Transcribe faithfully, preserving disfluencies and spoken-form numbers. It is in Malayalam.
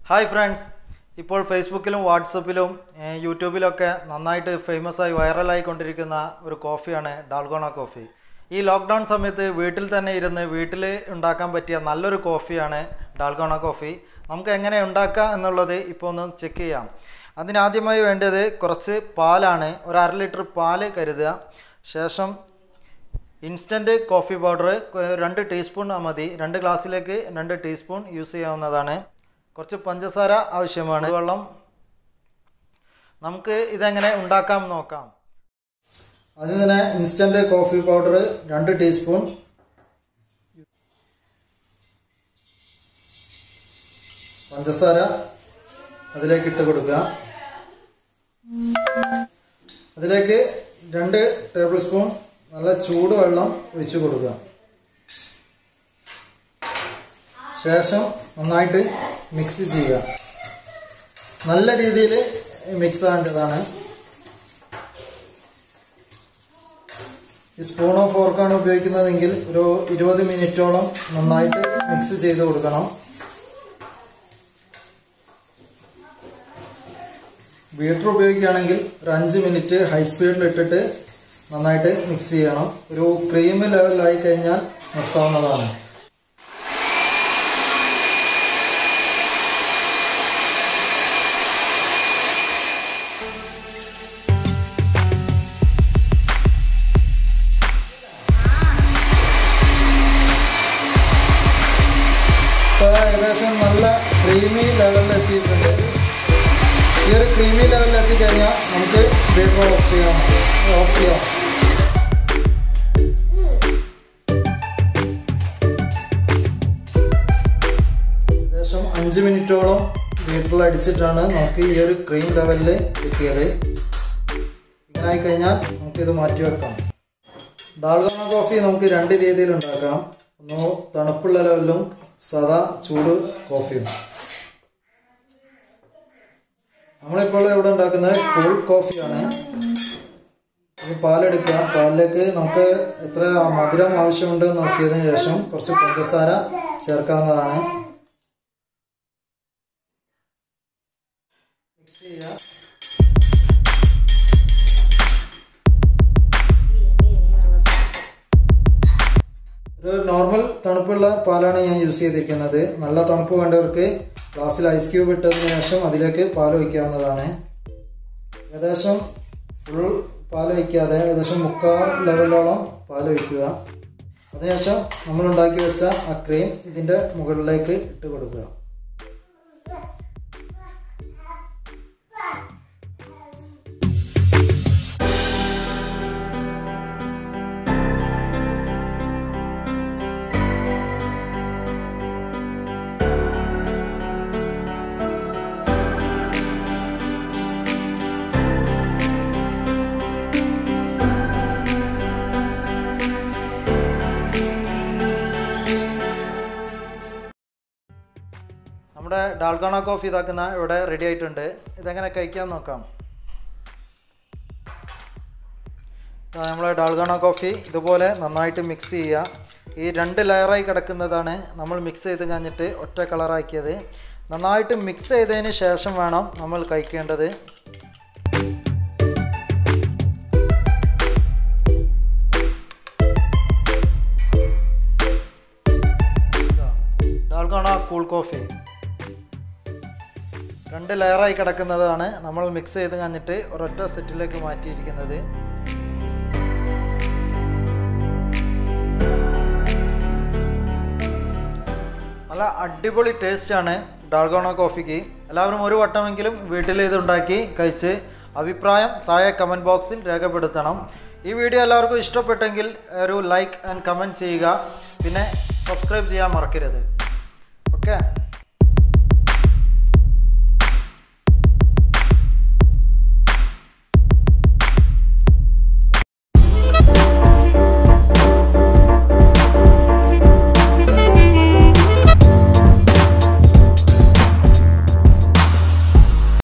Hi friends, ഇപ്പോൾ ഫേസ്ബുക്കിലും വാട്ട്സ്ആപ്പിലും യൂട്യൂബിലൊക്കെ നന്നായിട്ട് ഫേമസ് ആയി വൈറൽ ആയിക്കൊണ്ടിരിക്കുന്ന ഒരു കോഫിയാണ് ഡാൽഗോണ കോഫി. ഈ ലോക്ക്ഡൗൺ സമയത്ത് വീട്ടിൽ തന്നെ ഇരുന്ന് വീട്ടിൽ ഉണ്ടാക്കാൻ പറ്റിയ നല്ലൊരു കോഫിയാണ് ഡാൽഗോണ കോഫി. നമുക്ക് എങ്ങനെ ഉണ്ടാക്കാം എന്നുള്ളത് ഇപ്പോൾ ഒന്ന് ചെക്ക് ചെയ്യാം. അതിനാദ്യമായി വേണ്ടത് കുറച്ച് പാലാണ്. ഒരു അര ലിറ്റർ പാല് കരുതുക. ശേഷം ഇൻസ്റ്റൻറ്റ് കോഫി പൗഡർ രണ്ട് ടീസ്പൂൺ മതി. രണ്ട് ഗ്ലാസ്സിലേക്ക് രണ്ട് ടീസ്പൂൺ യൂസ് ചെയ്യാവുന്നതാണ്. കുറച്ച് പഞ്ചസാര ആവശ്യമാണ്. വെള്ളം. നമുക്ക് ഇതെങ്ങനെ ഉണ്ടാക്കാം നോക്കാം. ആദ്യം തന്നെ ഇൻസ്റ്റൻറ്റ് കോഫി പൗഡർ രണ്ട് ടീസ്പൂൺ, പഞ്ചസാര അതിലേക്ക് ഇട്ട് കൊടുക്കുക. അതിലേക്ക് രണ്ട് ടേബിൾ സ്പൂൺ നല്ല ചൂട് വെള്ളം ഒഴിച്ചു കൊടുക്കുക. ശേഷം നന്നായിട്ട് മിക്സ് ചെയ്യുക. നല്ല രീതിയിൽ മിക്സ് ആകേണ്ടതാണ്. ഈ സ്പൂണോ ഫോർക്കാണ് ഉപയോഗിക്കുന്നതെങ്കിൽ ഒരു ഇരുപത് മിനിറ്റോളം നന്നായിട്ട് മിക്സ് ചെയ്ത് കൊടുക്കണം. ബീറ്റർ ഉപയോഗിക്കുകയാണെങ്കിൽ ഒരു അഞ്ച് മിനിറ്റ് ഹൈ സ്പീഡിൽ ഇട്ടിട്ട് നന്നായിട്ട് മിക്സ് ചെയ്യണം. ഒരു ക്രീം ലെവലായി കഴിഞ്ഞാൽ നിർത്താവുന്നതാണ്. ഏകദേശം നല്ല ക്രീമി ലെവലിൽ എത്തിയിട്ടുണ്ട്. ഈ ഒരു ക്രീമി ലെവലിൽ എത്തിക്കഴിഞ്ഞാൽ നമുക്ക് ബീറ്റർ ഓഫ് ചെയ്യാം ഓഫ് ചെയ്യാം ഏകദേശം അഞ്ച് മിനിറ്റോളം ബീറ്ററിൽ അടിച്ചിട്ടാണ് നമുക്ക് ഈ ഒരു ക്രീം ലെവലിൽ എത്തിയത്. ഇങ്ങനെ ആയിക്കഴിഞ്ഞാൽ നമുക്കിത് മാറ്റി വെക്കാം. ഡാൽഗോണ കോഫി നമുക്ക് രണ്ട് രീതിയിൽ ഉണ്ടാക്കാം. ഒന്ന് തണുപ്പുള്ള ലെവലിലും സാധാ ചൂട് കോഫിയും. നമ്മളിപ്പോൾ ഇവിടെ ഉണ്ടാക്കുന്നത് കൂൾ കോഫിയാണ്. പാലെടുക്കുക. പാലിലേക്ക് നമുക്ക് എത്ര മധുരം ആവശ്യമുണ്ട് നോക്കിയതിന് ശേഷം കുറച്ച് പഞ്ചസാര ചേർക്കാവുന്നതാണ്. മിക്സ് ചെയ്യുക. ഒരു നോർമൽ തണുപ്പുള്ള പാലാണ് ഞാൻ യൂസ് ചെയ്തിരിക്കുന്നത്. നല്ല തണുപ്പ് വേണ്ടവർക്ക് ഗ്ലാസ്സിൽ ഐസ് ക്യൂബ് ഇട്ടതിന് ശേഷം അതിലേക്ക് പാൽ ഒഴിക്കാവുന്നതാണ്. ഏകദേശം ഫുൾ പാൽ ഒഴിക്കാതെ ഏകദേശം മുക്കാൽ ലെവലോളം പാൽ ഒഴിക്കുക. അതിനുശേഷം നമ്മൾ ഉണ്ടാക്കി വെച്ച ആ ക്രീം ഇതിൻ്റെ മുകളിലേക്ക് ഇട്ട് കൊടുക്കുക. നമ്മുടെ ഡാൽഗോണ കോഫി ഇതാക്കുന്ന ഇവിടെ റെഡി ആയിട്ടുണ്ട്. ഇതെങ്ങനെ കഴിക്കാൻ നോക്കാം. നമ്മളെ ഡാൽഗോണ കോഫി ഇതുപോലെ നന്നായിട്ട് മിക്സ് ചെയ്യുക. ഈ രണ്ട് ലെയറായി കിടക്കുന്നതാണ് നമ്മൾ മിക്സ് ചെയ്ത് കഴിഞ്ഞിട്ട് ഒറ്റ കളറാക്കിയത്. നന്നായിട്ട് മിക്സ് ചെയ്തതിന് ശേഷം വേണം നമ്മൾ കഴിക്കേണ്ടത്. ഡാൽഗോണ കൂൾ കോഫി രണ്ട് ലെയറായി കിടക്കുന്നതാണ് നമ്മൾ മിക്സ് ചെയ്ത് കഴിഞ്ഞിട്ട് ഒരൊറ്റ സെറ്റിലേക്ക് മാറ്റിയിരിക്കുന്നത്. നല്ല അടിപൊളി ടേസ്റ്റാണ് ഡാൽഗോണ കോഫിക്ക്. എല്ലാവരും ഒരു വട്ടമെങ്കിലും വീട്ടിൽ ഇത് ഉണ്ടാക്കി കഴിച്ച് അഭിപ്രായം താഴെ കമൻറ്റ് ബോക്സിൽ രേഖപ്പെടുത്തണം. ഈ വീഡിയോ എല്ലാവർക്കും ഇഷ്ടപ്പെട്ടെങ്കിൽ ഒരു ലൈക്ക് ആൻഡ് കമൻറ്റ് ചെയ്യുക. പിന്നെ സബ്സ്ക്രൈബ് ചെയ്യാൻ മറക്കരുത്. ഓക്കെ.